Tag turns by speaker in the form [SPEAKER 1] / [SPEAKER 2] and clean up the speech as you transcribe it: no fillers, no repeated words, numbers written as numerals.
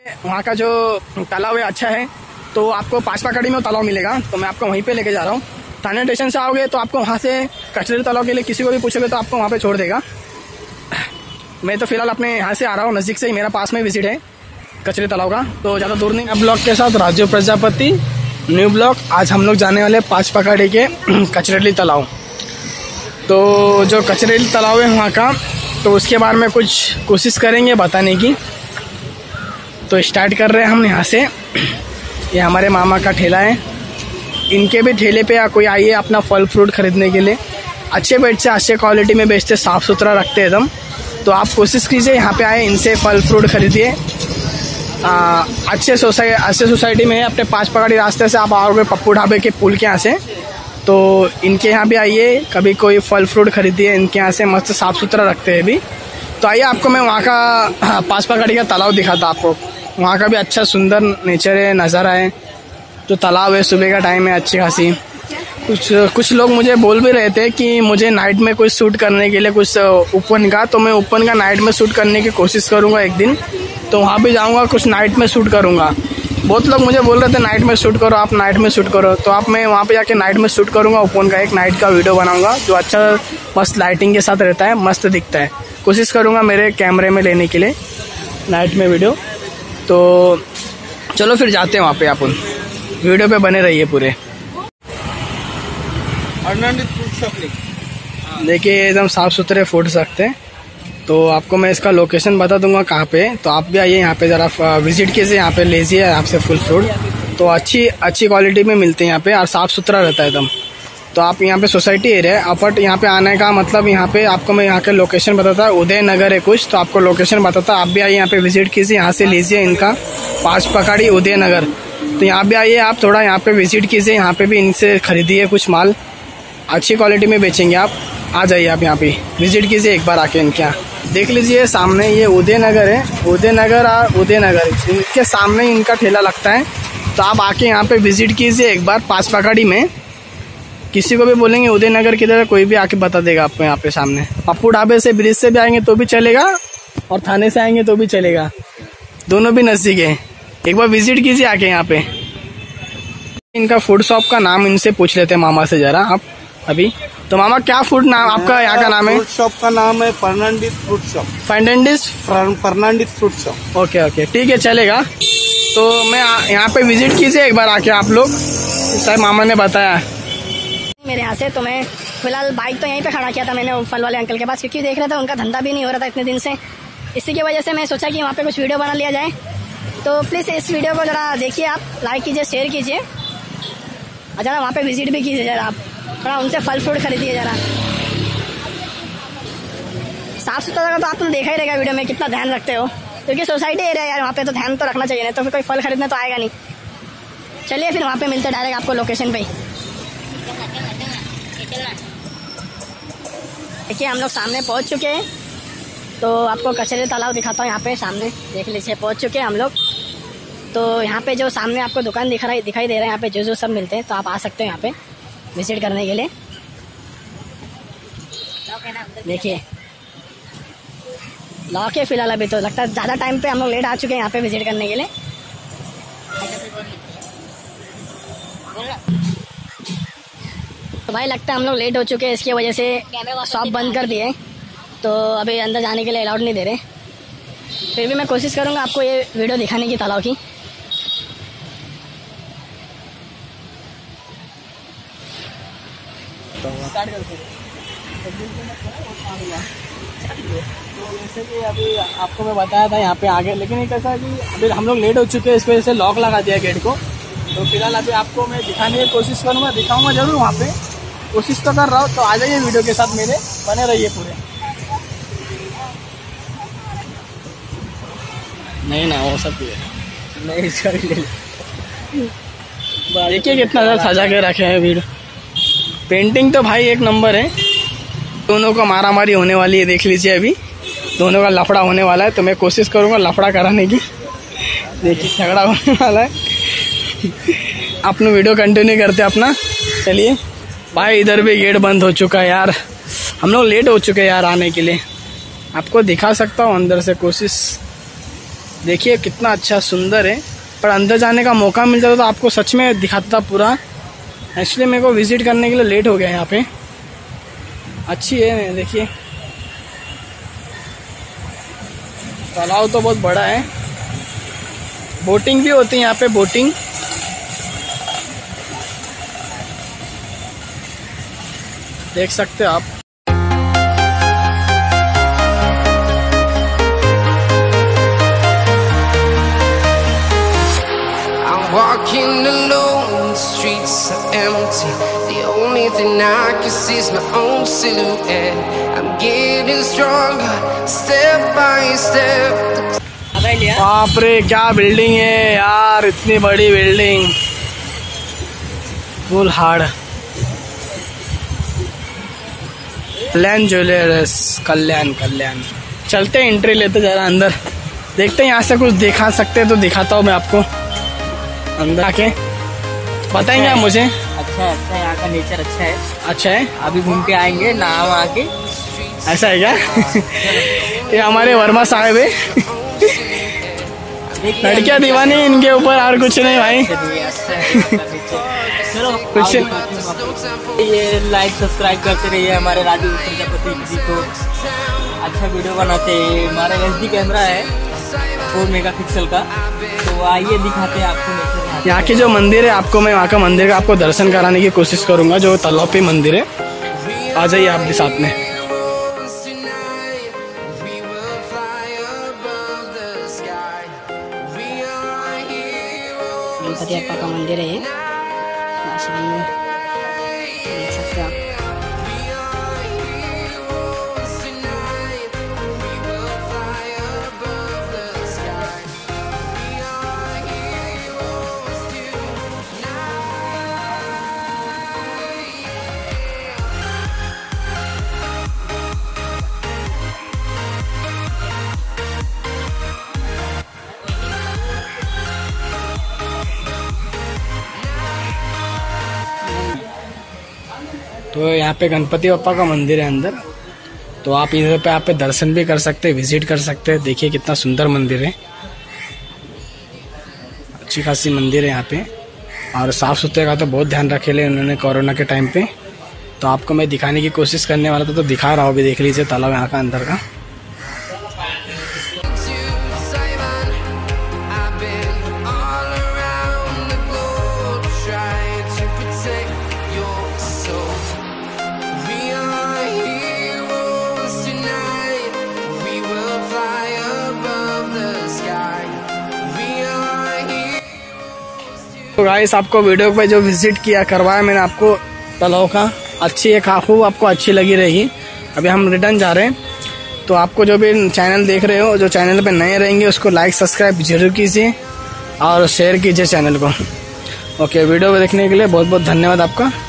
[SPEAKER 1] वहाँ का जो तालाब है अच्छा है, तो आपको पाचपाकड़ी में तालाब मिलेगा, तो मैं आपको वहीं पे लेके जा रहा हूँ। थाने स्टेशन से आओगे तो आपको वहाँ से कचरेली तालाब के लिए किसी को भी पूछोगे तो आपको वहाँ पे छोड़ देगा। मैं तो फिलहाल अपने यहाँ से आ रहा हूँ, नज़दीक से ही, मेरा पास में विजिट है कचरेली तालाब का, तो ज़्यादा दूर नहीं। ब्लॉग के साथ राजू प्रजापति, न्यू ब्लॉग। आज हम लोग जाने वाले पाचपाकड़ी के कचरेली तालाब। तो जो कचरेली तालाब है वहाँ का, तो उसके बारे में कुछ कोशिश करेंगे बताने की। तो स्टार्ट कर रहे हैं हम यहाँ से। ये हमारे मामा का ठेला है, इनके भी ठेले पे कोई आइए अपना फल फ्रूट खरीदने के लिए। अच्छे बेचते से अच्छे क्वालिटी में बेचते, साफ़ सुथरा रखते एकदम। तो आप कोशिश कीजिए यहाँ पे आए, इनसे फल फ्रूट खरीदिए। अच्छे सोसाइटी में है, अपने पाचपाकड़ी रास्ते से आप आओगे पप्पू ढाबे के पुल के यहाँ से, तो इनके यहाँ भी आइए, कभी कोई फल फ्रूट खरीदिए इनके यहाँ से, मस्त साफ़ सुथरा रखते हैं भी। तो आइए आपको मैं वहाँ का पाचपाकड़ी का तालाब दिखाता आपको। वहाँ का भी अच्छा सुंदर नेचर है, नज़ारा है। जो तालाब है, सुबह का टाइम है, अच्छी खासी। कुछ लोग मुझे बोल भी रहे थे कि मुझे नाइट में कुछ शूट करने के लिए कुछ ओपन का, तो मैं ओपन का नाइट में शूट करने की कोशिश करूँगा एक दिन। तो वहाँ भी जाऊँगा, कुछ नाइट में शूट करूँगा। बहुत लोग मुझे बोल रहे थे नाइट में शूट करो, आप नाइट में शूट करो। तो आप मैं वहाँ पे जाके नाइट में शूट करूँगा, ओपन का एक नाइट का वीडियो बनाऊँगा जो अच्छा मस्त लाइटिंग के साथ रहता है, मस्त दिखता है। कोशिश करूँगा मेरे कैमरे में लेने के लिए नाइट में वीडियो। तो चलो फिर जाते हैं वहाँ पे, आप वीडियो पे बने रहिए पूरे। देखिए एकदम साफ़ सुथरे फूड सकते हैं। तो आपको मैं इसका लोकेशन बता दूंगा कहाँ पे, तो आप भी आइए यहाँ पे, ज़रा विजिट कीजिए, यहाँ पे लीजिए आपसे फुल फ्रूट। तो अच्छी क्वालिटी में मिलते हैं यहाँ पे, और साफ़ सुथरा रहता है एकदम। तो आप यहाँ पे सोसाइटी एरिया है, अपर यहाँ पे आने का मतलब यहाँ पे आपको मैं यहाँ के लोकेशन बताता, उदय नगर है कुछ, तो आपको लोकेशन बताता। आप भी आइए यहाँ पे विजिट कीजिए, यहाँ से लीजिए इनका पाचपाकड़ी उदय नगर। तो यहाँ भी आइए आप, थोड़ा यहाँ पे विजिट कीजिए, यहाँ पे भी इनसे खरीदिए कुछ माल, अच्छी क्वालिटी में बेचेंगे आप। आ जाइए आप यहाँ पे विजिट कीजिए एक बार आके इनके यहाँ। देख लीजिए सामने ये उदय नगर है, उदय नगर और उदय नगर इनके सामने इनका ठेला लगता है। तो आप आके यहाँ पे विजिट कीजिए एक बार पाचपाकड़ी में। किसी को भी बोलेंगे उदय नगर किधर है, कोई भी आके बता देगा आपको। यहाँ पे सामने पप्पू ढाबे से, ब्रिज से भी आएंगे तो भी चलेगा, और थाने से आएंगे तो भी चलेगा, दोनों भी नज़दीक है। एक बार विजिट कीजिए आके यहाँ पे। इनका फूड शॉप का नाम इनसे पूछ लेते हैं मामा से ज़रा आप अभी। तो मामा क्या फूड नाम आपका यहाँ का नाम है?
[SPEAKER 2] फूड शॉप का नाम है Fernandes fruit shop. Fernandes fruit shop.
[SPEAKER 1] Okay ठीक है, चलेगा। तो मैं यहाँ पे विजिट कीजिए एक बार आके आप लोग, शायद मामा ने बताया
[SPEAKER 3] मेरे यहाँ से। तो मैं फिलहाल बाइक तो यहीं पे खड़ा किया था मैंने फल वाले अंकल के पास, क्योंकि देख रहा था उनका धंधा भी नहीं हो रहा था इतने दिन से। इसी की वजह से मैं सोचा कि वहाँ पे कुछ वीडियो बना लिया जाए। तो प्लीज़ इस वीडियो को ज़रा देखिए, आप लाइक कीजिए, शेयर कीजिए, और ज़रा वहाँ पे विजिट भी कीजिए, ज़रा आप थोड़ा उनसे फल फ्रूट खरीदिए ज़रा। साफ़ सुथरा का तो आपने देखा ही रहेगा वीडियो में कितना ध्यान रखते हो, क्योंकि सोसाइटी एरिया यार, वहाँ पे तो ध्यान तो रखना चाहिए, नहीं तो फिर कोई फल खरीदने तो आएगा नहीं। चलिए फिर वहाँ पे मिलते डायरेक्ट आपको लोकेशन पे। देखिए हम लोग सामने पहुँच चुके हैं, तो आपको कचरेली तालाब दिखाता हूँ। यहाँ पे सामने देख लीजिए, पहुँच चुके हैं हम लोग। तो यहाँ पे जो सामने आपको दुकान दिखाई दे रहा है, यहाँ पे जो सब मिलते हैं, तो आप आ सकते हो यहाँ पे विजिट करने के लिए। देखिए लॉक है फिलहाल, अभी तो लगता है ज़्यादा टाइम पे हम लोग लेट आ चुके हैं यहाँ पे विजिट करने के लिए। तो भाई लगता है हम लोग लेट हो चुके हैं, इसकी वजह से शॉप बंद कर दिए, तो अभी अंदर जाने के लिए अलाउड नहीं दे रहे। फिर भी मैं कोशिश करूँगा आपको ये वीडियो दिखाने की तालाब की।
[SPEAKER 1] तो जैसे कि अभी आपको मैं बताया था यहाँ पे आगे, लेकिन एक ऐसा कि अभी हम लोग लेट हो चुके हैं, इस वजह से लॉक लगा दिया गेट को। तो फिलहाल अभी आपको मैं दिखाने की कोशिश करूँगा, दिखाऊंगा जरूर वहाँ पे, कोशिश तो कर रहा हूँ। तो आ जाइए वीडियो के साथ मेरे, बने रहिए पूरे। नहीं ना वो सब नहीं, इसका भी ले देखिए कितना ज़्यादा सजा के रखे हैं वीडियो। पेंटिंग तो भाई एक नंबर है। दोनों को मारामारी होने वाली है, देख लीजिए अभी दोनों का लफड़ा होने वाला है। तो मैं कोशिश करूँगा लफड़ा कराने की। देखिए झगड़ा होने वाला है। अपना वीडियो कंटिन्यू करते अपना। चलिए भाई, इधर भी गेट बंद हो चुका है यार, हम लोग लेट हो चुके हैं यार आने के लिए। आपको दिखा सकता हूँ अंदर से, कोशिश देखिए कितना अच्छा सुंदर है, पर अंदर जाने का मौका मिल जाता तो आपको सच में दिखाता था पूरा। एक्चुअली मेरे को विजिट करने के लिए लेट हो गया यहाँ पे। अच्छी है, देखिए तालाब तो बहुत बड़ा है। बोटिंग भी होती है यहाँ पे, बोटिंग। देख सकते हो आप।
[SPEAKER 4] Walking alone, the streets are empty. The only thing I can see is my own silhouette. I'm getting stronger, step by step.
[SPEAKER 1] बाप रे क्या बिल्डिंग है यार, इतनी बड़ी building, full hard. Kalyan jewellers, Kalyan. चलते हैं, एंट्री लेते जरा अंदर, देखते हैं यहाँ से कुछ दिखा सकते हैं तो दिखाता हूँ मैं आपको। अंदर आके बताएंगे आप मुझे?
[SPEAKER 5] अच्छा है, यहाँ का नेचर अच्छा है।
[SPEAKER 1] अभी
[SPEAKER 5] घूम के आएंगे नाम आके।
[SPEAKER 1] ऐसा है क्या? ये हमारे वर्मा साहब है, लड़कियां दीवानी इनके ऊपर, और कुछ नहीं भाई।
[SPEAKER 5] चलो कुछ ये लाइक सब्सक्राइब करते रहिए हमारे राजू प्रजापति जी को। अच्छा वीडियो बनाते हैं। हमारा SD कैमरा है 4 मेगापिक्सल का, तो आइए दिखाते हैं आपको।
[SPEAKER 1] यहाँ के जो मंदिर है, आपको मैं वहाँ का मंदिर का आपको दर्शन कराने की कोशिश करूंगा, जो तालाब पे मंदिर है। आ जाइए आप भी साथ में।
[SPEAKER 3] गणपति अप्पा का मंदिर है ये, सामने देख सकते हो आप।
[SPEAKER 1] तो यहाँ पे गणपति बप्पा का मंदिर है अंदर, तो आप इधर पे आप पे दर्शन भी कर सकते हैं, विजिट कर सकते हैं। देखिए कितना सुंदर मंदिर है, अच्छी खासी मंदिर है यहाँ पे। और साफ सुथरे का तो बहुत ध्यान रखे ले उन्होंने कोरोना के टाइम पे। तो आपको मैं दिखाने की कोशिश करने वाला था, तो दिखा रहा हूँ। भी देख लीजिए तालाब यहाँ का अंदर का। तो गाइस आपको वीडियो पे जो विजिट किया करवाया मैंने आपको तालाब का, अच्छी है, खूब आपको अच्छी लगी रहेगी। अभी हम रिटर्न जा रहे हैं, तो आपको जो भी चैनल देख रहे हो, जो चैनल पे नए रहेंगे उसको लाइक सब्सक्राइब जरूर कीजिए और शेयर कीजिए चैनल को। ओके, वीडियो देखने के लिए बहुत बहुत धन्यवाद आपका।